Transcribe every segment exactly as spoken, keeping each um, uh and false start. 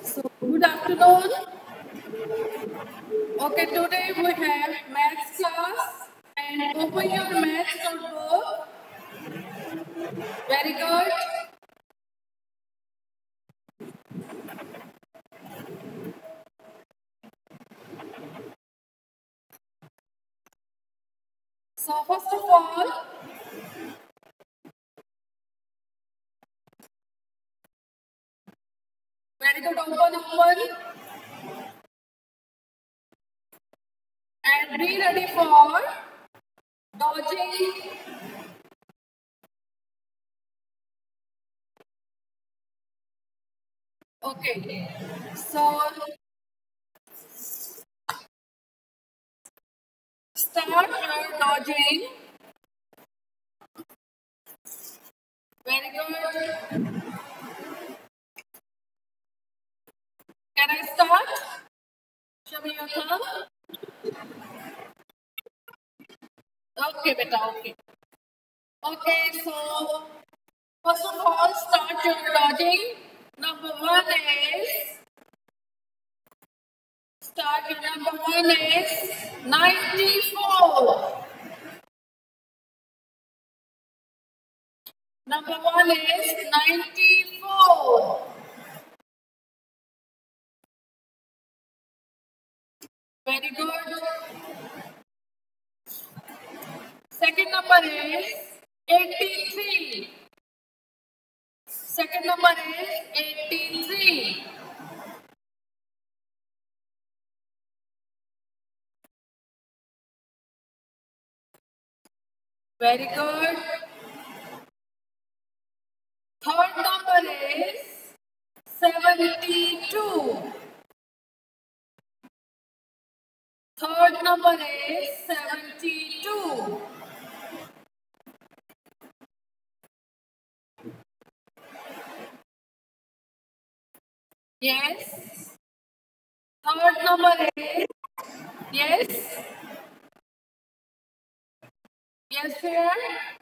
So, good afternoon. Okay, today we have maths class and open your maths notebook. Very good. So, first of all, very good, open, open. And be ready for dodging. Okay, so start your dodging. Very good. Can I start? Show me your thumb. Okay, beta, okay. Okay, so first of all, start your dodging. Number one is, start your number one is ninety-four. Number one is ninety-four. Very good. Second number is eighty-three. Second number is eighty-three. Very good. Third number is seventy-two. Third number is seventy-two. Yes. Third number is, yes. Yes, sir.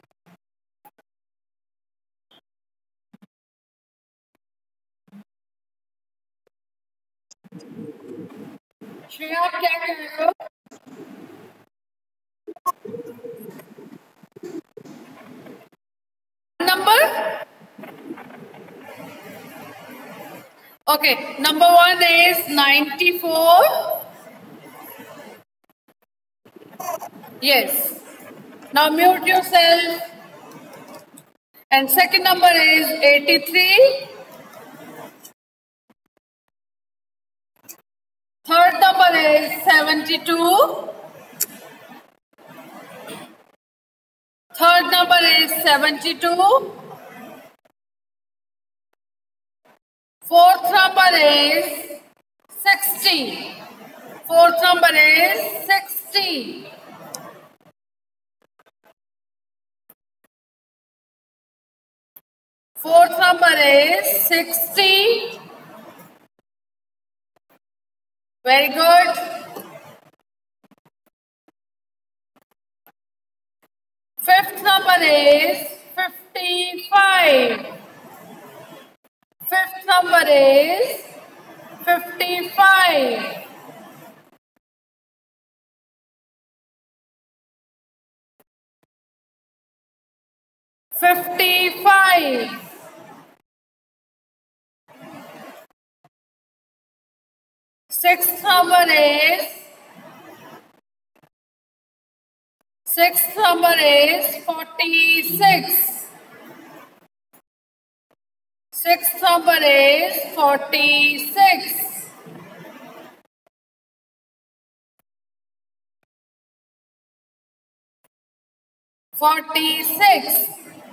Shreya आप क्या कह रहे हो? Number? Okay, number one is ninety-four. Yes. Now mute yourself. And second number is eighty-three. Third number is seventy-two. Third number is seventy-two. Fourth number is sixty. Fourth number is sixty. Fourth number is sixty. Very good. Fifth number is fifty-five. Fifth number is fifty-five. Fifty-five. Sixth number is, sixth number is forty-six. Sixth number is forty-six. Forty-six.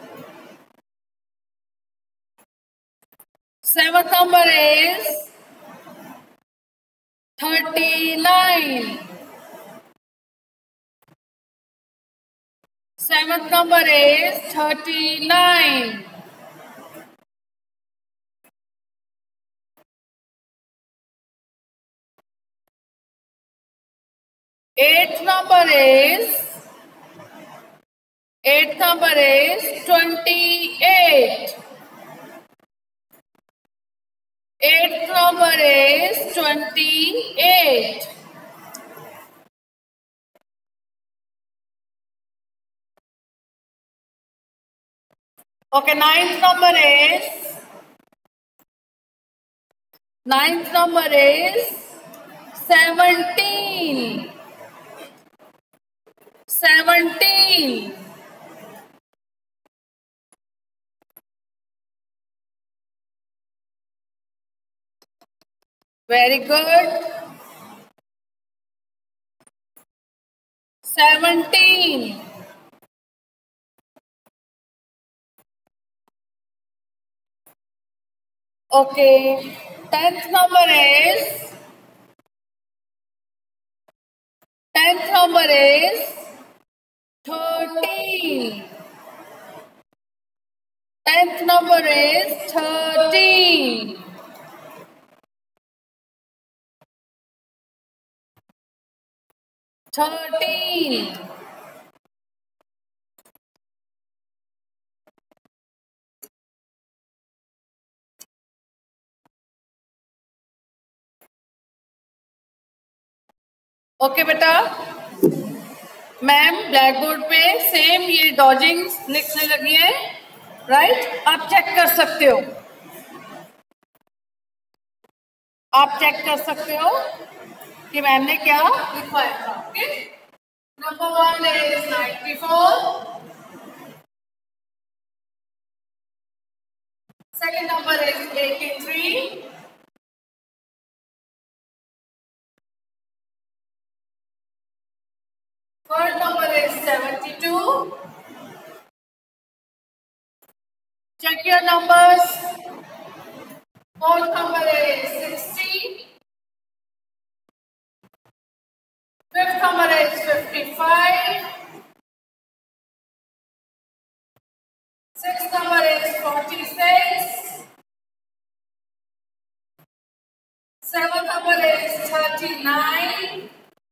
Seventh number is thirty-nine. Seventh number is thirty-nine. Eighth number is, eighth number is twenty-eight. Eighth number number is twenty-eight. Okay, ninth number is ninth number is seventeen. Seventeen. Very good. Seventeen. Okay. Tenth number is tenth number is thirteen. Tenth number is thirteen. Thirteen. Okay बेटा, ma'am black board पे same ये डॉजिंग लिखने लगी है, right? आप check कर सकते हो, आप चेक कर सकते हो कि मैम ने क्या लिखवाया था। Okay, number one is ninety four, second number is eighty three, third number is seventy-two. Check your numbers. Fourth number is sixty. Fifth number is fifty-five. Sixth number is forty-six. Seventh number is thirty-nine.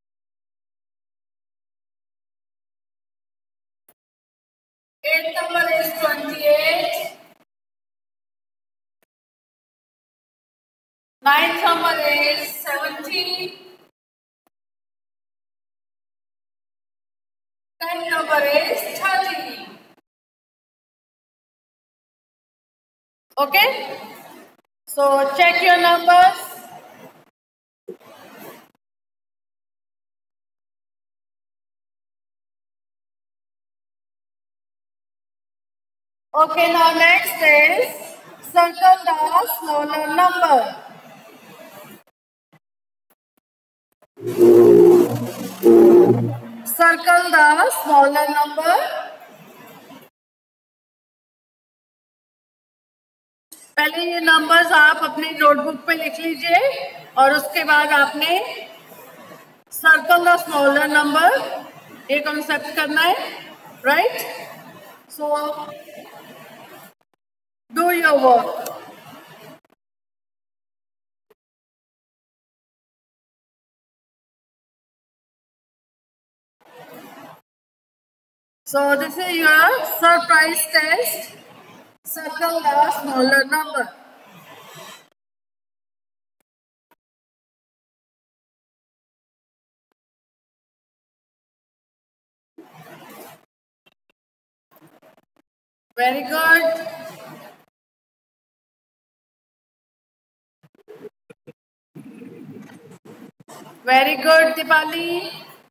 Eighth number is twenty-eight. Ninth number is seventy. Tenth number is thirty. Okay? So check your numbers. Okay, now next is circle the smaller number. Circle the smaller number. पहले ये numbers आप अपनी notebook पे लिख लीजिए और उसके बाद आपने सर्कल द स्मॉलर नंबर ये कॉन्सेप्ट करना है, right? So do your work. So this is your surprise test. Circle the smaller number. Very good. Very good, Dipali.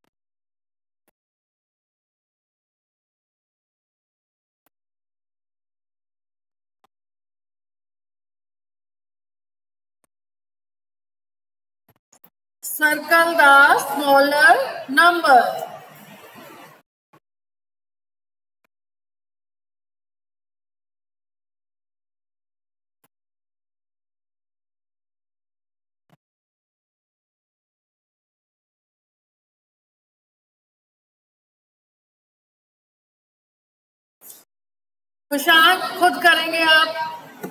Circle the smaller number. Kushant खुद करेंगे आप.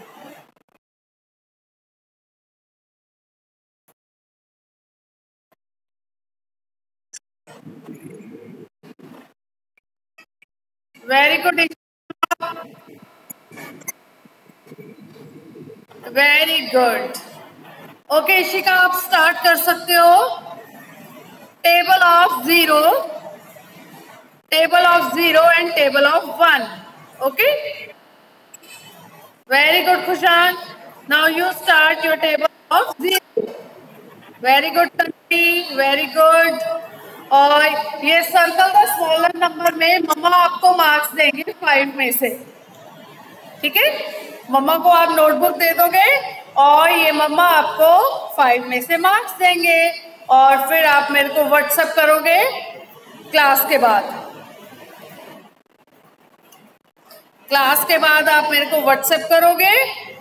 Very good. Very good. Okay Ishika, आप start कर सकते हो. Table of zero, table of zero and table of one. Okay, very good Khushan. Now you start your table of zero. Very good Tanvi, very good. और ये circle the smaller number में मम्मा आपको marks देंगे five में से. ठीक है, मम्मा को आप नोटबुक दे दोगे और ये मम्मा आपको फाइव में से मार्क्स देंगे और फिर आप मेरे को व्हाट्सएप करोगे क्लास के बाद. क्लास के बाद आप मेरे को व्हाट्सएप करोगे.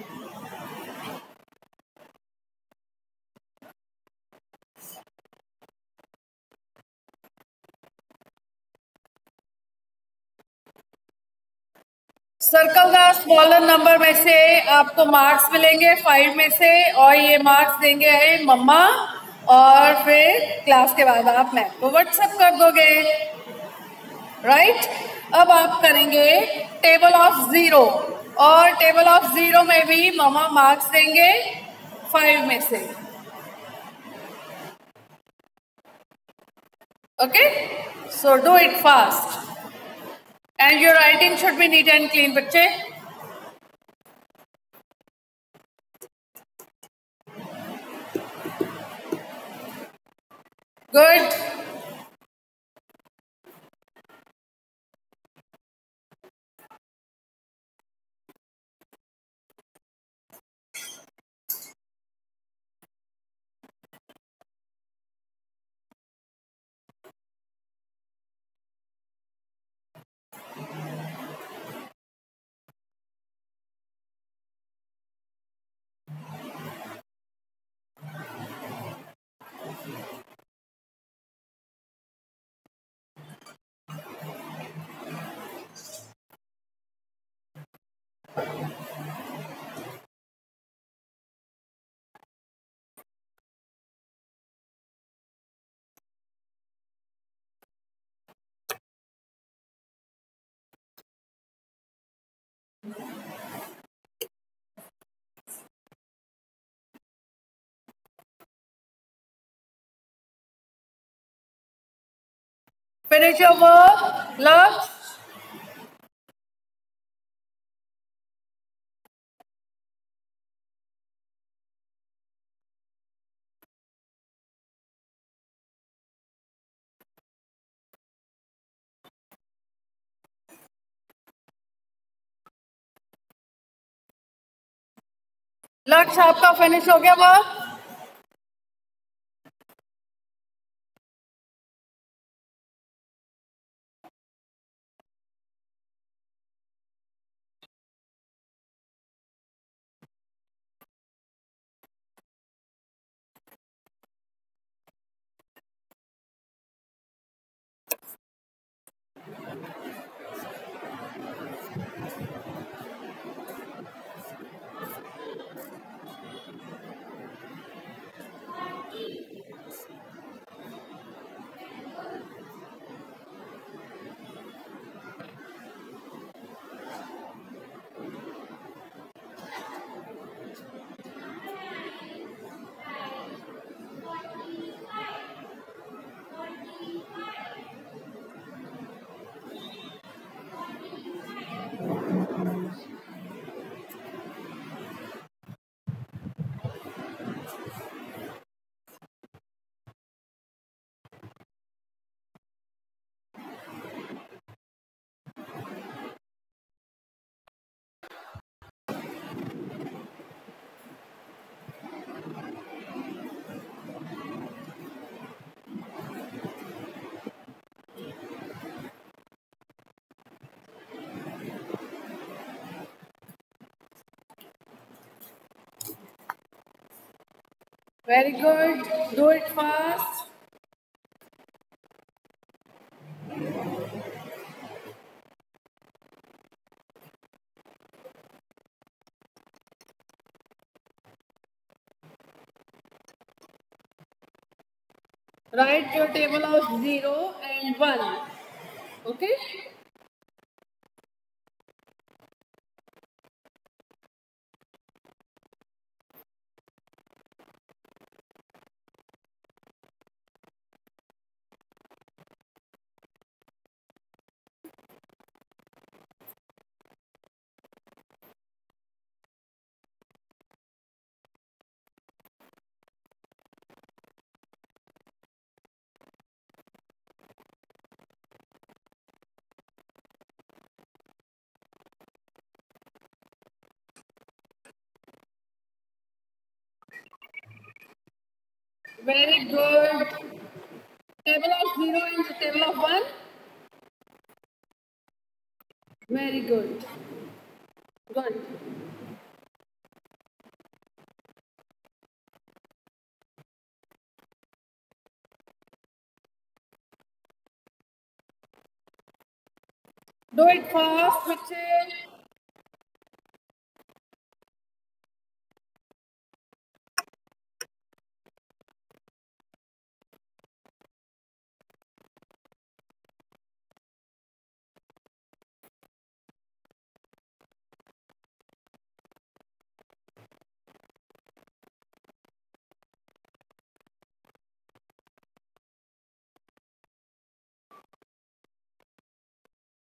सर्कल द स्मॉलर नंबर में से आपको मार्क्स मिलेंगे फाइव में से और ये मार्क्स देंगे मम्मा और फिर क्लास के बाद आप मैं को व्हाट्सएप कर दोगे. Right right? अब आप करेंगे टेबल ऑफ जीरो और टेबल ऑफ जीरो में भी मम्मा मार्क्स देंगे फाइव में से. Okay, so do it fast and your writing should be neat and clean बच्चे. Good. Finish your work. Love. लक्ष्य आपका फिनिश हो गया work. Very good. Do it fast. Write your table of zero and one. Okay? Very good. Table of zero and the table of one. Very good. Good. Do it fast, बच्चे.